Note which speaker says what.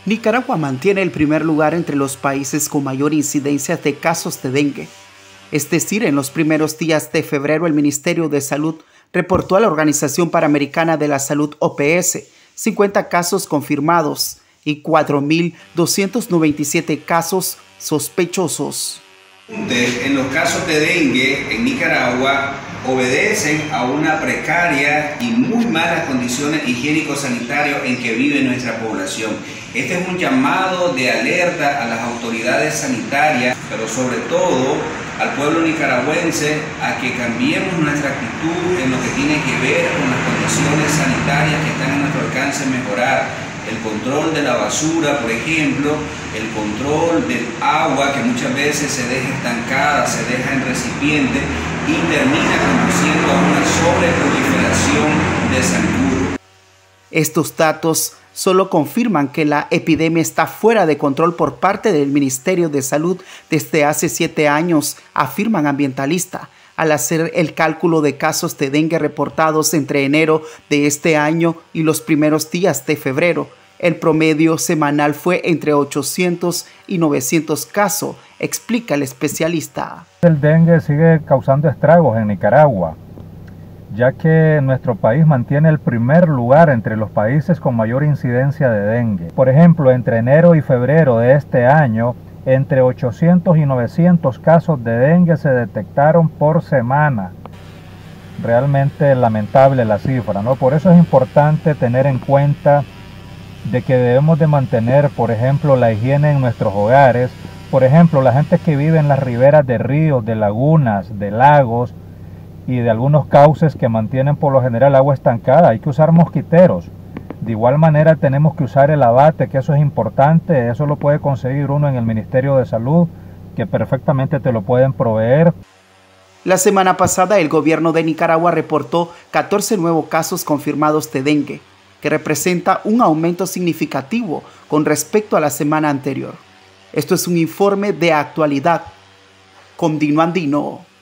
Speaker 1: Nicaragua mantiene el primer lugar entre los países con mayor incidencia de casos de dengue. Es decir, en los primeros días de febrero el Ministerio de Salud reportó a la Organización Panamericana de la Salud OPS 50 casos confirmados y 4.297 casos sospechosos.
Speaker 2: En los casos de dengue en Nicaragua obedecen a una precaria y muy malas condiciones higiénico-sanitarias en que vive nuestra población. Este es un llamado de alerta a las autoridades sanitarias, pero sobre todo al pueblo nicaragüense, a que cambiemos nuestra actitud en lo que tiene que ver con las condiciones sanitarias que están a nuestro alcance mejorar. El control de la basura, por ejemplo, el control del agua que muchas veces se deja estancada, se deja en recipiente y termina conduciendo a una sobreproliferación de zancudo.
Speaker 1: Estos datos solo confirman que la epidemia está fuera de control por parte del Ministerio de Salud desde hace 7 años, afirman ambientalistas, al hacer el cálculo de casos de dengue reportados entre enero de este año y los primeros días de febrero. El promedio semanal fue entre 800 y 900 casos, explica el especialista.
Speaker 3: El dengue sigue causando estragos en Nicaragua, ya que nuestro país mantiene el primer lugar entre los países con mayor incidencia de dengue. Por ejemplo, entre enero y febrero de este año, entre 800 y 900 casos de dengue se detectaron por semana. Realmente lamentable la cifra, ¿no? Por eso es importante tener en cuenta de que debemos de mantener, por ejemplo, la higiene en nuestros hogares. Por ejemplo, la gente que vive en las riberas de ríos, de lagunas, de lagos y de algunos cauces que mantienen por lo general agua estancada, hay que usar mosquiteros. De igual manera tenemos que usar el abate, que eso es importante, eso lo puede conseguir uno en el Ministerio de Salud, que perfectamente te lo pueden proveer.
Speaker 1: La semana pasada el gobierno de Nicaragua reportó 14 nuevos casos confirmados de dengue, que representa un aumento significativo con respecto a la semana anterior. Esto es un informe de actualidad. Condino Andino.